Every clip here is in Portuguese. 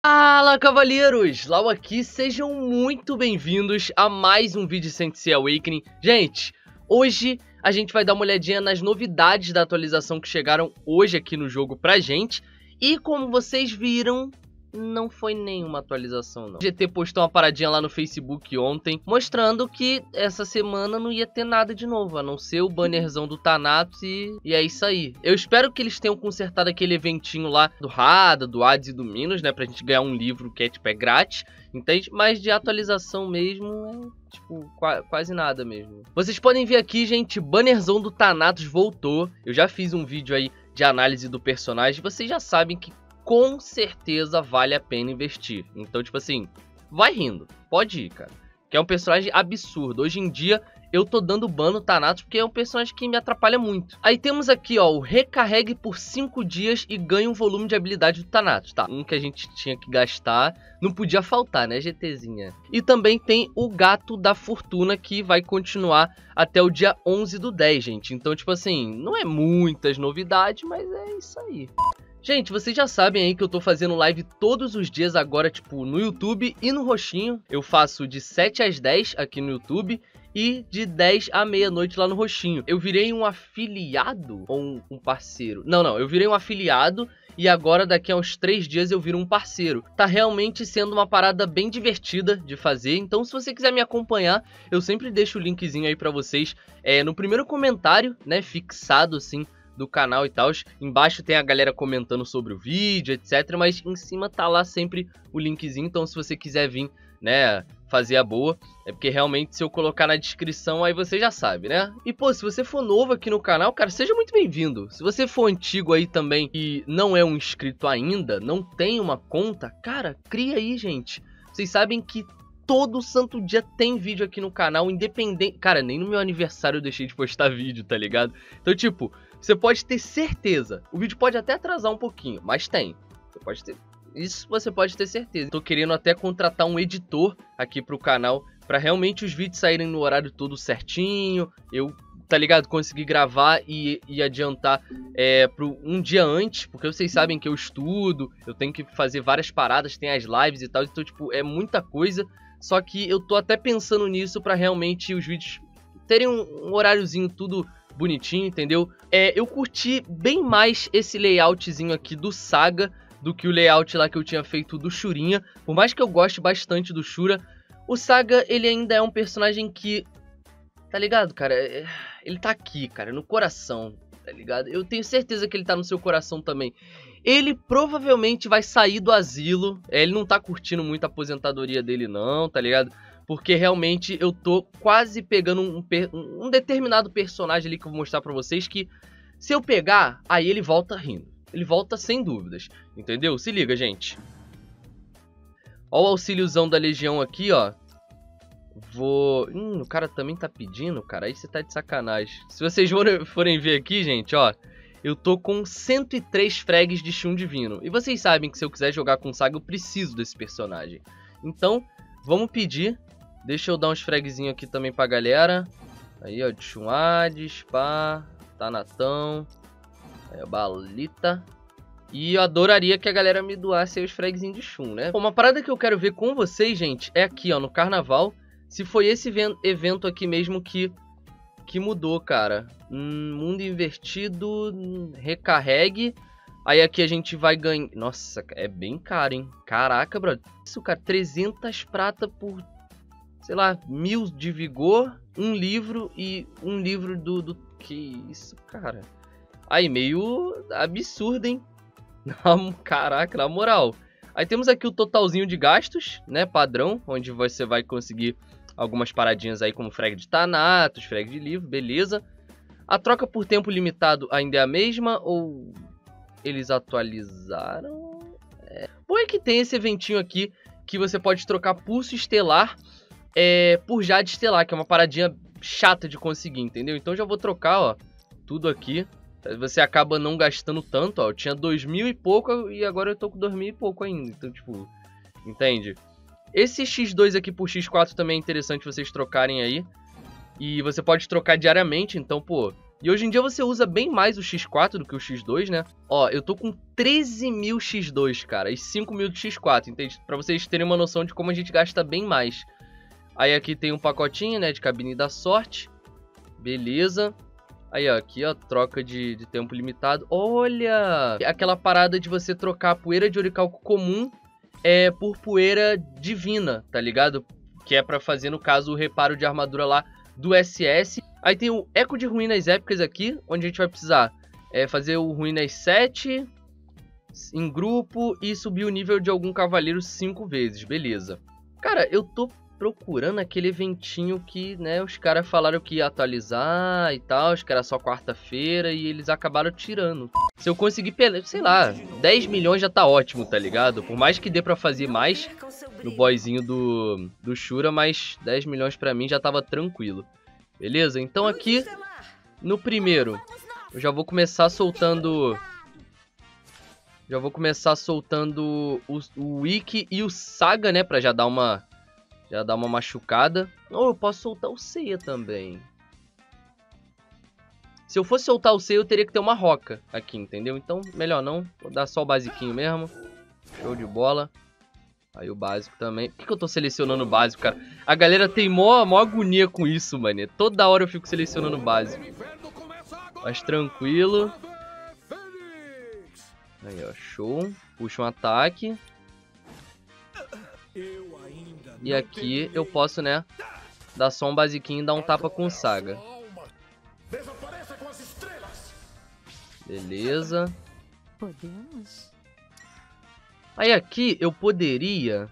Fala, cavaleiros! Lau aqui, sejam muito bem-vindos a mais um vídeo Sensei Awakening. Gente, hoje a gente vai dar uma olhadinha nas novidades da atualização que chegaram hoje aqui no jogo pra gente. E como vocês viram, não foi nenhuma atualização não. O GT postou uma paradinha lá no Facebook ontem, mostrando que essa semana não ia ter nada de novo, a não ser o bannerzão do Thanatos e é isso aí. Eu espero que eles tenham consertado aquele eventinho lá do Rada, do Hades e do Minos, né, pra gente ganhar um livro que é tipo, é grátis, entende? Mas de atualização mesmo é tipo quase nada mesmo. Vocês podem ver aqui, gente, bannerzão do Thanatos voltou. Eu já fiz um vídeo aí de análise do personagem, vocês já sabem que com certeza vale a pena investir. Então, tipo assim, vai rindo. Pode ir, cara. Que é um personagem absurdo. Hoje em dia, eu tô dando ban no Thanatos porque é um personagem que me atrapalha muito. Aí temos aqui, ó, o recarregue por 5 dias e ganha um volume de habilidade do Thanatos. Tá, um que a gente tinha que gastar. Não podia faltar, né, GTzinha? E também tem o Gato da Fortuna, que vai continuar até o dia 11/10, gente. Então, tipo assim, não é muitas novidades, mas é isso aí. Gente, vocês já sabem aí que eu tô fazendo live todos os dias agora, tipo, no YouTube e no Roxinho. Eu faço de 7 às 10 aqui no YouTube e de 10 à meia-noite lá no Roxinho. Eu virei um afiliado ou um parceiro? Não, eu virei um afiliado e agora daqui a uns 3 dias eu viro um parceiro. Tá realmente sendo uma parada bem divertida de fazer, então se você quiser me acompanhar, eu sempre deixo o linkzinho aí pra vocês no primeiro comentário, né, fixado assim, do canal e tal. Embaixo tem a galera comentando sobre o vídeo, etc. Mas em cima tá lá sempre o linkzinho. Então se você quiser vir, né, fazer a boa, é porque realmente se eu colocar na descrição aí você já sabe, né? E pô, se você for novo aqui no canal, cara, seja muito bem-vindo. Se você for antigo aí também e não é um inscrito ainda, não tem uma conta, cara, cria aí, gente. Vocês sabem que todo santo dia tem vídeo aqui no canal, independente. Cara, nem no meu aniversário eu deixei de postar vídeo, tá ligado? Então, tipo, você pode ter certeza. O vídeo pode até atrasar um pouquinho, mas tem. Você pode ter. Isso você pode ter certeza. Tô querendo até contratar um editor aqui pro canal, pra realmente os vídeos saírem no horário todo certinho. Eu, tá ligado? Conseguir gravar e adiantar pro um dia antes, porque vocês sabem que eu estudo, eu tenho que fazer várias paradas, tem as lives e tal, então, tipo, é muita coisa. Só que eu tô até pensando nisso pra realmente os vídeos terem um horáriozinho tudo bonitinho, entendeu? Eu curti bem mais esse layoutzinho aqui do Saga do que o layout lá que eu tinha feito do Shurinha. Por mais que eu goste bastante do Shura, o Saga, ele ainda é um personagem que, tá ligado, cara? Ele tá aqui, cara, no coração, tá ligado? Eu tenho certeza que ele tá no seu coração também. Ele provavelmente vai sair do asilo. Ele não tá curtindo muito a aposentadoria dele não, tá ligado? Porque realmente eu tô quase pegando um determinado personagem ali que eu vou mostrar pra vocês que se eu pegar, aí ele volta rindo. Ele volta sem dúvidas, entendeu? Se liga, gente. Ó o auxíliozão da Legião aqui, ó. O cara também tá pedindo, cara. Aí você tá de sacanagem. Se vocês forem ver aqui, gente, ó. Eu tô com 103 frags de Shun Divino. E vocês sabem que se eu quiser jogar com Saga, eu preciso desse personagem. Então, vamos pedir. Deixa eu dar uns fragzinhos aqui também pra galera. Aí, ó, de Shun Hades, pá, Tanatão, Balita. E eu adoraria que a galera me doasse aí os fragzinhos de Shun, né? Bom, uma parada que eu quero ver com vocês, gente, é aqui, ó, no Carnaval. Se foi esse evento aqui mesmo que mudou, cara. Mundo invertido, recarregue. Aí aqui a gente vai ganhar... Nossa, é bem caro, hein? Caraca, brother. Isso, cara, 300 prata por, sei lá, 1000 de vigor, um livro e um livro do... Que isso, cara? Aí, meio absurdo, hein? Caraca, na moral. Aí temos aqui o totalzinho de gastos, né? Padrão, onde você vai conseguir algumas paradinhas aí como frag de Thanatos, frag de livro, beleza. A troca por tempo limitado ainda é a mesma ou eles atualizaram? Bom é que tem esse eventinho aqui que você pode trocar pulso estelar por jade estelar, que é uma paradinha chata de conseguir, entendeu? Então já vou trocar, ó, tudo aqui. Você acaba não gastando tanto, ó. Eu tinha 2000 e pouco e agora eu tô com 2000 e pouco ainda. Então, tipo, entende? Esse X2 aqui por X4 também é interessante vocês trocarem aí. E você pode trocar diariamente, então, pô, E hoje em dia você usa bem mais o X4 do que o X2, né? Ó, eu tô com 13.000 X2, cara, e 5.000 de X4, entende? Pra vocês terem uma noção de como a gente gasta bem mais. Aí aqui tem um pacotinho, né, de cabine da sorte. Beleza. Aí, ó, aqui, ó, troca de tempo limitado. Olha! Aquela parada de você trocar a poeira de orichalco comum por poeira divina, tá ligado? Que é pra fazer, no caso, o reparo de armadura lá do SS. Aí tem o Eco de Ruínas Épicas aqui, onde a gente vai precisar fazer o Ruínas 7 em grupo e subir o nível de algum cavaleiro 5 vezes, beleza. Cara, eu tô procurando aquele eventinho que, né, os caras falaram que ia atualizar e tal, acho que era só quarta-feira e eles acabaram tirando. Se eu conseguir, sei lá, 10 milhões já tá ótimo, tá ligado? Por mais que dê pra fazer mais no boyzinho do Shura, mas 10 milhões pra mim já tava tranquilo. Beleza? Então aqui, no primeiro, eu já vou começar soltando... o Wiki e o Saga, né, pra já dar uma machucada. Ou eu posso soltar o Seiya também. Se eu fosse soltar o Seiya, eu teria que ter uma roca aqui, entendeu? Então, melhor não. Vou dar só o basiquinho mesmo. Show de bola. Aí o básico também. Por que eu tô selecionando o básico, cara? A galera tem mó agonia com isso, mano. Toda hora eu fico selecionando o básico. Mas tranquilo. Aí, ó. Show. Puxa um ataque. E aqui eu posso, né, dar só um basiquinho e dar um tapa com o Saga. Beleza. Podemos? Aí aqui eu poderia...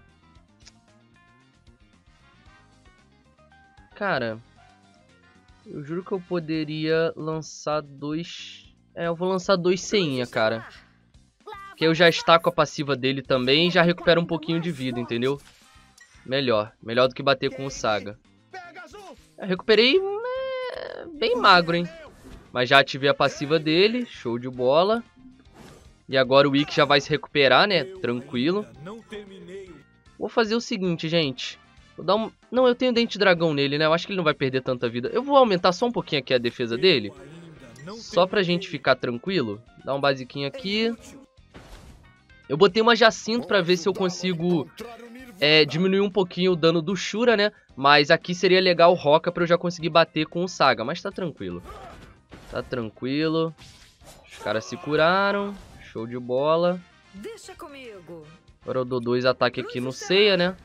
Cara, eu juro que eu poderia lançar dois... eu vou lançar dois Seinha, cara. Que eu já estaco a passiva dele também e já recupero um pouquinho de vida, entendeu? Melhor do que bater com o Saga. Eu recuperei bem magro, hein? Mas já ativei a passiva dele, show de bola. E agora o Wiki já vai se recuperar, né? Tranquilo. Vou fazer o seguinte, gente. Vou dar um... Não, eu tenho dente de dragão nele, né? Eu acho que ele não vai perder tanta vida. Eu vou aumentar só um pouquinho aqui a defesa dele. Só pra gente ficar tranquilo. Dá um basiquinho aqui. Eu botei uma Jacinto pra ver se eu consigo diminuir um pouquinho o dano do Shura, né? Mas aqui seria legal o Roca pra eu já conseguir bater com o Saga. Mas tá tranquilo. Tá tranquilo. Os caras se curaram. Show de bola. Deixa comigo. Agora eu dou 2 ataques aqui no Seiya, né?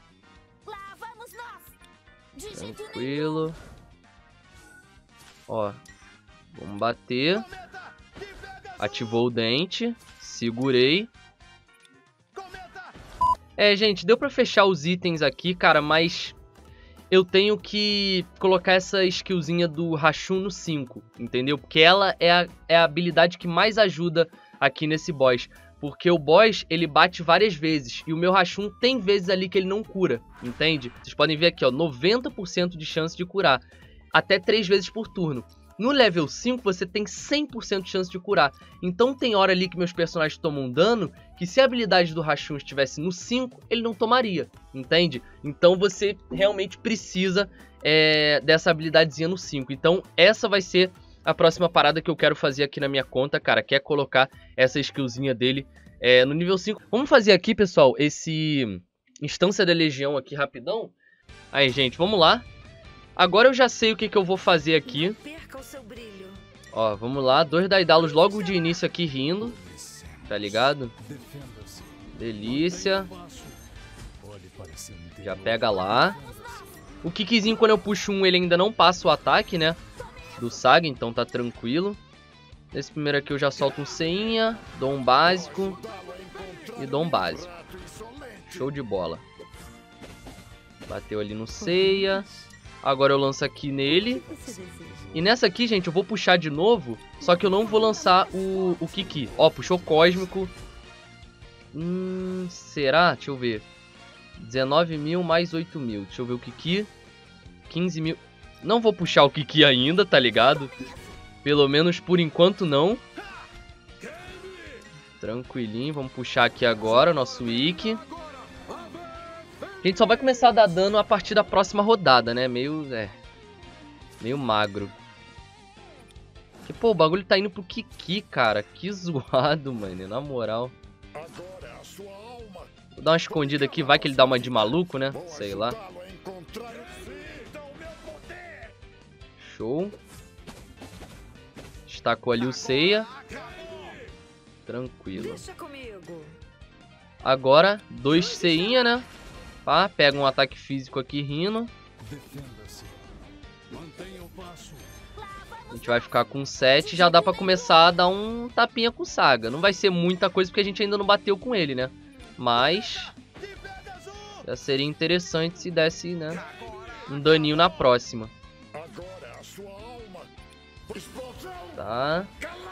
Tranquilo. Ó. Vamos bater. Ativou o dente. Segurei. Gente, deu pra fechar os itens aqui, cara, mas eu tenho que colocar essa skillzinha do Rashun no 5, entendeu? Porque ela é a habilidade que mais ajuda aqui nesse boss. Porque o boss, ele bate várias vezes, e o meu Rashun tem vezes ali que ele não cura, entende? Vocês podem ver aqui, ó, 90% de chance de curar, até 3 vezes por turno. No level 5 você tem 100% de chance de curar. Então tem hora ali que meus personagens tomam dano que se a habilidade do Rashun estivesse no 5, ele não tomaria, entende? Então você realmente precisa dessa habilidadezinha no 5. Então essa vai ser a próxima parada que eu quero fazer aqui na minha conta, cara. Que é colocar essa skillzinha dele no nível 5. Vamos fazer aqui, pessoal, esse Instância da Legião aqui rapidão. Aí, gente, vamos lá. Agora eu já sei o que eu vou fazer aqui. Ó, vamos lá. 2 Daidalos logo de início aqui rindo. Tá ligado? Delícia. Já pega lá. O Kikizinho, quando eu puxo um, ele ainda não passa o ataque, né? Do Saga, então tá tranquilo. Nesse primeiro aqui eu já solto um Seinha. Dou um básico. E dou um básico. Show de bola. Bateu ali no Seiya. Agora eu lanço aqui nele. E nessa aqui, gente, eu vou puxar de novo. Só que eu não vou lançar o Kiki. Ó, puxou Cósmico. Será? Deixa eu ver. 19.000 mais 8.000. Deixa eu ver o Kiki. 15.000. Não vou puxar o Kiki ainda, tá ligado? Pelo menos por enquanto não. Tranquilinho. Vamos puxar aqui agora o nosso Wiki. A gente só vai começar a dar dano a partir da próxima rodada, né? Meio magro. Que, pô, o bagulho tá indo pro Kiki, cara. Que zoado, mano, na moral. Vou dar uma escondida aqui, vai que ele dá uma de maluco, né? Sei lá. Show. Destacou ali o Seiya. Tranquilo. Agora, 2 Seinha, né? Pá, pega um ataque físico aqui rindo. A gente vai ficar com 7. Já dá pra começar a dar um tapinha com o Saga. Não vai ser muita coisa porque a gente ainda não bateu com ele, né? Mas já seria interessante se desse, né, um daninho na próxima. Tá.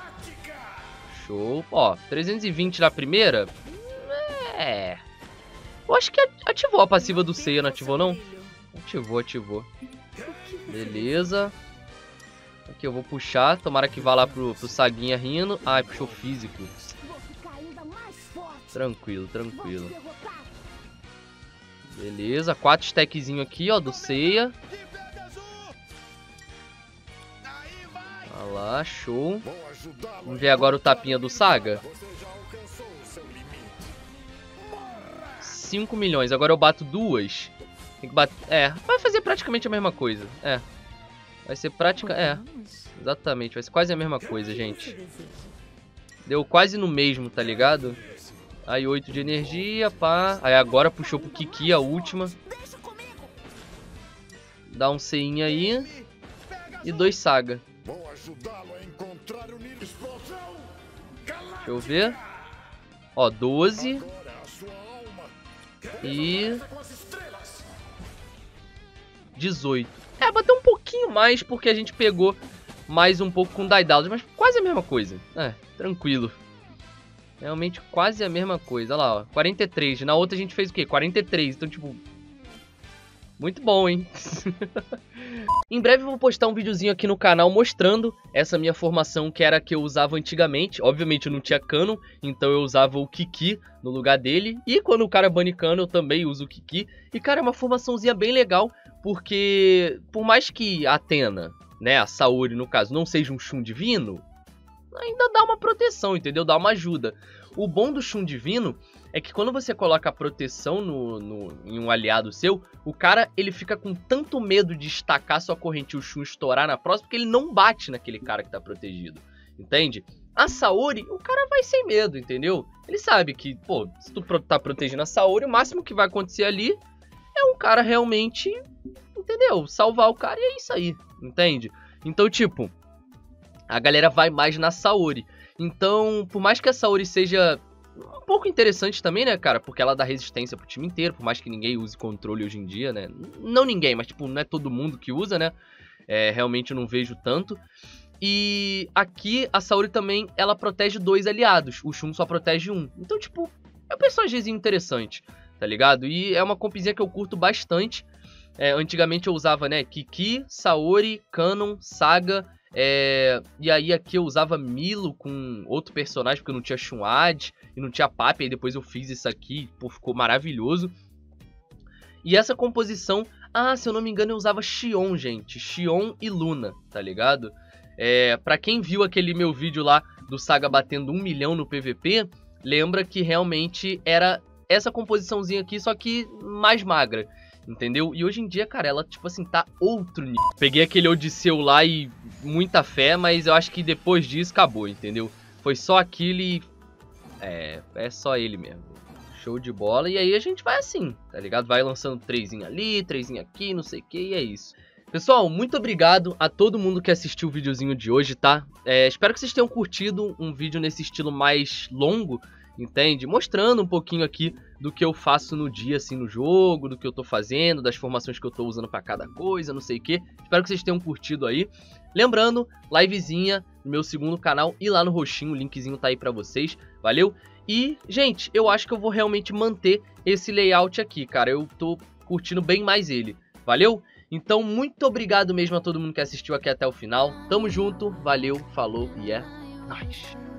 Show. Ó, 320 na primeira. É. Eu acho que ativou a passiva do Seiya, não ativou não? Ativou. Beleza. Aqui eu vou puxar. Tomara que vá lá pro Saguinha rindo. Ai, puxou físico. Tranquilo. Beleza. 4 stackzinho aqui, ó, do Seiya. Olha lá, show. Vamos ver agora o tapinha do Saga. 5 milhões. Agora eu bato 2. Tem que bater... É, vai fazer praticamente a mesma coisa. É. Vai ser prática... É. Exatamente. Vai ser quase a mesma coisa, gente. Deu quase no mesmo, tá ligado? Aí 8 de energia, pá. Aí agora puxou pro Kiki a última. Dá um Seinha aí. E 2 Saga. Deixa eu ver. Ó, 12. E 18. É, bateu um pouquinho mais porque a gente pegou mais um pouco com Daidalus, mas quase a mesma coisa. É, tranquilo. Realmente quase a mesma coisa. Olha lá, ó, 43. Na outra a gente fez o quê? 43. Então, tipo, muito bom, hein? Em breve eu vou postar um videozinho aqui no canal mostrando essa minha formação que era a que eu usava antigamente. Obviamente eu não tinha Canon, então eu usava o Kiki no lugar dele. E quando o cara bane Canon eu também uso o Kiki. E cara, é uma formaçãozinha bem legal, porque por mais que a Athena, né, a Saori no caso, não seja um Shun divino, ainda dá uma proteção, entendeu? Dá uma ajuda. O bom do Shun divino é que quando você coloca a proteção em um aliado seu, o cara ele fica com tanto medo de estacar sua corrente e o Shun estourar na próxima, que ele não bate naquele cara que tá protegido, entende? A Saori, o cara vai sem medo, entendeu? Ele sabe que, pô, se tu tá protegendo a Saori, o máximo que vai acontecer ali é um cara realmente, entendeu? Salvar o cara e é isso aí, entende? Então, tipo, a galera vai mais na Saori. Então, por mais que a Saori seja um pouco interessante também, né, cara? Porque ela dá resistência pro time inteiro, por mais que ninguém use controle hoje em dia, né? Não ninguém, mas, tipo, não é todo mundo que usa, né? É, realmente eu não vejo tanto. E aqui a Saori também, ela protege 2 aliados. O Shun só protege 1. Então, tipo, é um personagemzinho interessante, tá ligado? E é uma compzinha que eu curto bastante. Antigamente eu usava, né, Kiki, Saori, Canon, Saga... e aí aqui eu usava Milo com outro personagem, porque eu não tinha Shun'ad e não tinha Papi, aí depois eu fiz isso aqui, pô, ficou maravilhoso. E essa composição, se eu não me engano eu usava Xion, gente, Xion e Luna, tá ligado? Pra quem viu aquele meu vídeo lá do Saga batendo 1 milhão no PVP, lembra que realmente era essa composiçãozinha aqui, só que mais magra. Entendeu? E hoje em dia, cara, ela, tipo assim, tá outro nível. Peguei aquele Odisseu lá e muita fé, mas eu acho que depois disso acabou, entendeu? Foi só aquilo e... É só ele mesmo. Show de bola. E aí a gente vai assim, tá ligado? Vai lançando 3 ali, 3 aqui, não sei o que, e é isso. Pessoal, muito obrigado a todo mundo que assistiu o videozinho de hoje, tá? Espero que vocês tenham curtido um vídeo nesse estilo mais longo, entende? Mostrando um pouquinho aqui do que eu faço no dia, assim, no jogo, do que eu tô fazendo, das formações que eu tô usando pra cada coisa, não sei o que. Espero que vocês tenham curtido aí. Lembrando, livezinha no meu segundo canal e lá no roxinho, o linkzinho tá aí pra vocês, valeu? E, gente, eu acho que eu vou realmente manter esse layout aqui, cara. Eu tô curtindo bem mais ele, valeu? Então, muito obrigado mesmo a todo mundo que assistiu aqui até o final. Tamo junto, valeu, falou e é nóis!